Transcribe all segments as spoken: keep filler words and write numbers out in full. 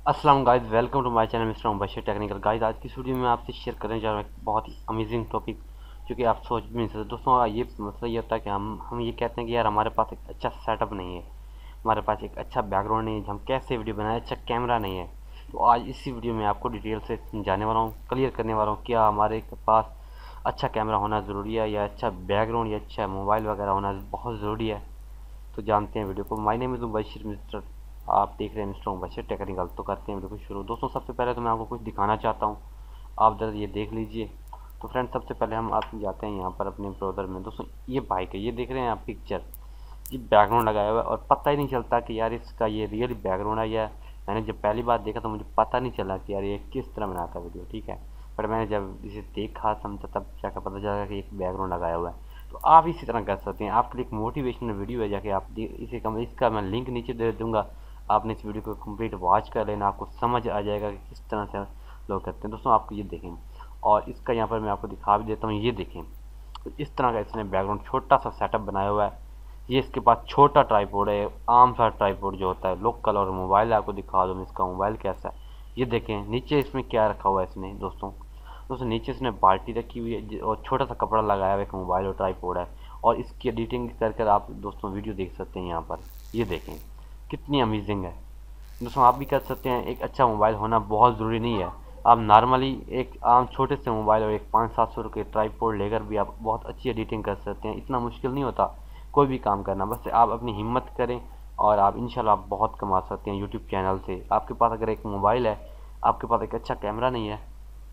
अस्सलाम guys, welcome to my channel mister Mubashar technical. Guys, आज की वीडियो में आपसे शेयर करने जा रहा हूँ एक बहुत ही अमेजिंग टॉपिक जो कि आप सोच भी नहीं सकते। दोस्तों, ये मसला ये होता है कि हम हम ये कहते हैं कि यार हमारे पास एक अच्छा सेटअप नहीं है, हमारे पास एक अच्छा बैकग्राउंड नहीं है, हम कैसे वीडियो बनाए, अच्छा कैमरा नहीं है। तो आज इसी वीडियो में आपको डिटेल से समझाने वाला हूँ, क्लियर करने वाला हूँ क्या हमारे पास अच्छा कैमरा होना ज़रूरी है या अच्छा बैकग्राउंड या अच्छा मोबाइल वगैरह होना बहुत ज़रूरी है। तो जानते हैं वीडियो को। My name is Mubashar mister, आप देख रहे हैं मिस्टर मुबशर टेक्निकल। तो करते हैं वीडियो को शुरू। दोस्तों, सबसे पहले तो मैं आपको कुछ दिखाना चाहता हूँ, आप जरा ये देख लीजिए। तो फ्रेंड, सबसे पहले हम आप जाते हैं यहाँ पर अपने ब्राउज़र में। दोस्तों, ये बाइक है, ये देख रहे हैं आप पिक्चर, ये बैकग्राउंड लगाया हुआ है और पता ही नहीं चलता कि यार इसका ये रियल बैकग्राउंड है या मैंने जब पहली बार देखा तो मुझे पता नहीं चला कि यार ये किस तरह बनाता वीडियो, ठीक है। पर मैंने जब इसे देखा समझा तब जाकर पता चला कि एक बैकग्राउंड लगाया हुआ है। तो आप इसी तरह कर सकते हैं। आपके लिए एक मोटिवेशनल वीडियो है, जाके आप इसे कम इसका मैं लिंक नीचे दे दूंगा। आपने इस वीडियो को कंप्लीट वॉच कर लेना, आपको समझ आ जाएगा कि किस तरह से लोग करते हैं। दोस्तों, आपको ये देखें और इसका यहाँ पर मैं आपको दिखा भी देता हूँ, ये देखें। तो इस तरह का इसने बैकग्राउंड छोटा सा सेटअप बनाया हुआ है। ये इसके पास छोटा ट्राइपॉड है, आम सा ट्राइपॉड जो होता है लोकल। और मोबाइल आपको दिखा दूँ इसका मोबाइल कैसा है, ये देखें। नीचे इसमें क्या रखा हुआ है इसने दोस्तों, दोस्तों नीचे इसने बाल्टी रखी हुई है और छोटा सा कपड़ा लगाया हुआ एक मोबाइल और ट्राइपॉड है। और इसकी एडिटिंग कर कर आप दोस्तों वीडियो देख सकते हैं यहाँ पर, ये देखें कितनी अमेजिंग है। दोस्तों, आप भी कर सकते हैं। एक अच्छा मोबाइल होना बहुत ज़रूरी नहीं है। आप नॉर्मली एक आम छोटे से मोबाइल और एक पाँच सात सौ रुपये ट्राइपॉड लेकर भी आप बहुत अच्छी एडिटिंग कर सकते हैं। इतना मुश्किल नहीं होता कोई भी काम करना, बस आप अपनी हिम्मत करें और आप इंशाल्लाह आप बहुत कमा सकते हैं यूट्यूब चैनल से। आपके पास अगर एक मोबाइल है, आपके पास एक अच्छा कैमरा नहीं है,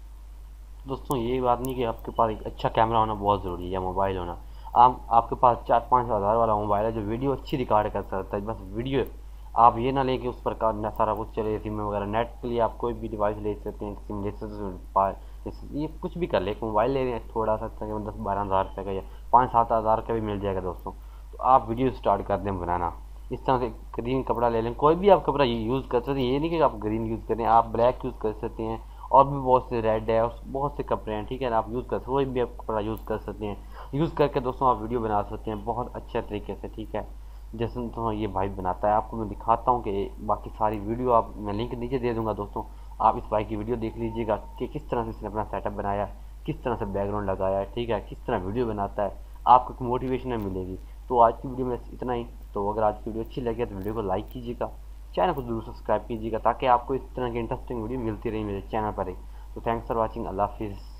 दोस्तों ये बात नहीं कि आपके पास एक अच्छा कैमरा होना बहुत ज़रूरी है या मोबाइल होना। आप आपके पास चार पाँच हज़ार वाला मोबाइल है जो वीडियो अच्छी रिकॉर्ड कर सकता है, बस वीडियो आप ये ना लें कि उस पर का न सारा कुछ चले। सिम वगैरह नेट के लिए आप कोई भी डिवाइस ले सकते हैं, सिम ले सकते हैं, ये कुछ भी कर ले। एक मोबाइल ले लें थोड़ा सा दस बारह हज़ार रुपये का या पाँच सात हज़ार का भी मिल जाएगा दोस्तों। तो आप वीडियो स्टार्ट कर दें बनाना। इस तरह से ग्रीन कपड़ा ले लें, कोई भी आप कपड़ा यूज़ कर सकते हैं। ये नहीं कि आप ग्रीन यूज़ करें, आप ब्लैक यूज़ कर सकते हैं। और भी बहुत से रेड है और बहुत से कपड़े हैं, ठीक है ना। आप यूज़ कर कोई भी आप कपड़ा यूज़ कर सकते हैं। यूज़ करके दोस्तों आप वीडियो बना सकते हैं बहुत अच्छे तरीके से, ठीक है। जैसे तो ये भाई बनाता है, आपको मैं दिखाता हूँ कि बाकी सारी वीडियो आप मैं लिंक नीचे दे दूँगा दोस्तों। आप इस भाई की वीडियो देख लीजिएगा कि किस तरह से इसने अपना सेटअप बनाया, किस तरह से बैकग्राउंड लगाया है, ठीक है, किस तरह वीडियो बनाता है। आपको एक मोटिवेशन मिलेगी। तो आज की वीडियो में इतना ही। तो अगर आज की वीडियो अच्छी लगे तो वीडियो को लाइक कीजिएगा, चैनल को जरूर सब्सक्राइब कीजिएगा ताकि आपको इस तरह की इंटरेस्टिंग वीडियो मिलती रही मेरे चैनल पर ही। तो थैंक्स फॉर वॉचिंग, अल्लाह हाफिज़।